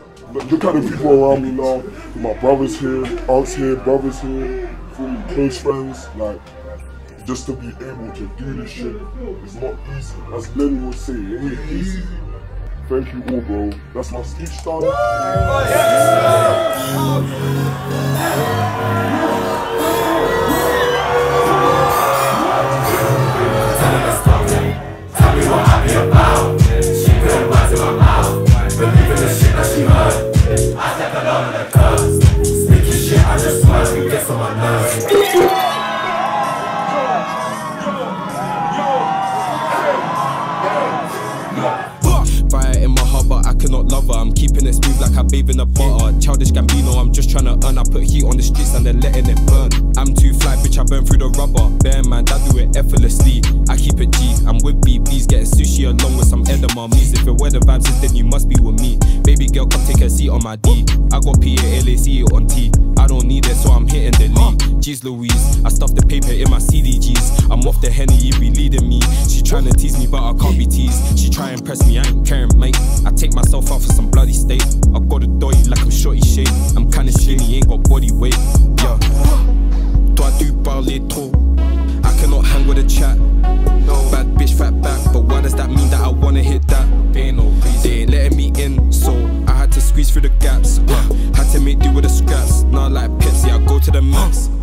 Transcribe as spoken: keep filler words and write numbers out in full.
look at the people around me now. My brothers here, aunts here, brothers here, close friends. Like, just to be able to do this shit is not easy. As Lenny would say, it ain't easy. Thank you all, bro. That's my speech done. Tell me what I be about. She put words in my mouth. Believing the shit that she heard. I step along in the curves. Speaking shit, I just swerve and get on my nerves. Fire in my heart, but I cannot love her. I'm keeping it smooth like I bathe in a butter. Childish Gambino, I'm just trying to earn. I put heat on the streets and they're letting it burn. I'm too fly, bitch, I burn through the rubber. Bear man, I do it effortlessly. I keep it G, I'm with B Bs, getting sushi along with some edamames. If you're where the vibes is, then you must be with me. Baby girl, come take a seat on my D. I got P A L A C it on T. I don't need it, so I'm hitting the lead. Jeez Louise, I stuffed the paper in my C D Gs. I'm off the Henny, you be leading me. She trying to tease me, but I can't be teased. She try and impress me, I ain't caring, mate. I take myself out for some bloody steak. I got a doy like I'm shorty shape. I'm kinda skinny, ain't got body weight. Yeah. Do I do parler trop? I cannot hang with a chat. Bad bitch, fat back, but why does that mean that I wanna hit that? Ain't no reason. They ain't letting me in, so I had to squeeze through the gaps. uh, Had to make do with the scraps. Now like Pepsi, I go to the max.